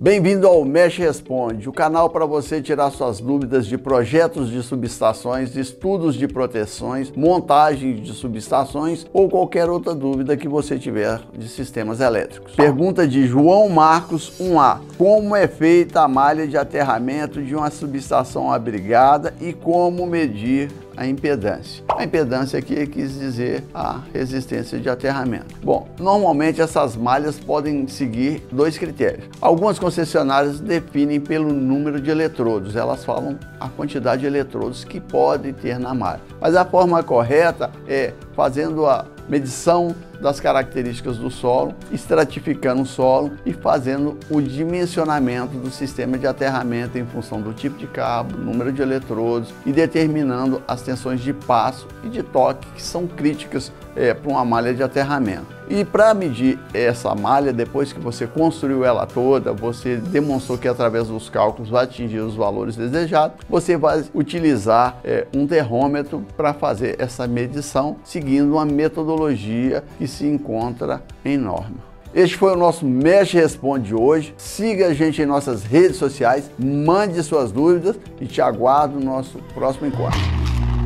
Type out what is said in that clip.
Bem-vindo ao Mesh Responde, o canal para você tirar suas dúvidas de projetos de subestações, estudos de proteções, montagem de subestações ou qualquer outra dúvida que você tiver de sistemas elétricos. Pergunta de João Marcos 1A. Como é feita a malha de aterramento de uma subestação abrigada e como medir a impedância? A impedância aqui quis dizer a resistência de aterramento. Bom, normalmente essas malhas podem seguir dois critérios. Algumas concessionárias definem pelo número de eletrodos, elas falam a quantidade de eletrodos que pode ter na malha. Mas a forma correta é fazendo a medição das características do solo, estratificando o solo e fazendo o dimensionamento do sistema de aterramento em função do tipo de cabo, número de eletrodos e determinando as tensões de passo e de toque que são críticas para uma malha de aterramento. E para medir essa malha, depois que você construiu ela toda, você demonstrou que através dos cálculos vai atingir os valores desejados, você vai utilizar um termômetro para fazer essa medição, seguindo uma metodologia que se encontra em norma. Este foi o nosso Mesh Responde de hoje. Siga a gente em nossas redes sociais, mande suas dúvidas e te aguardo no nosso próximo encontro.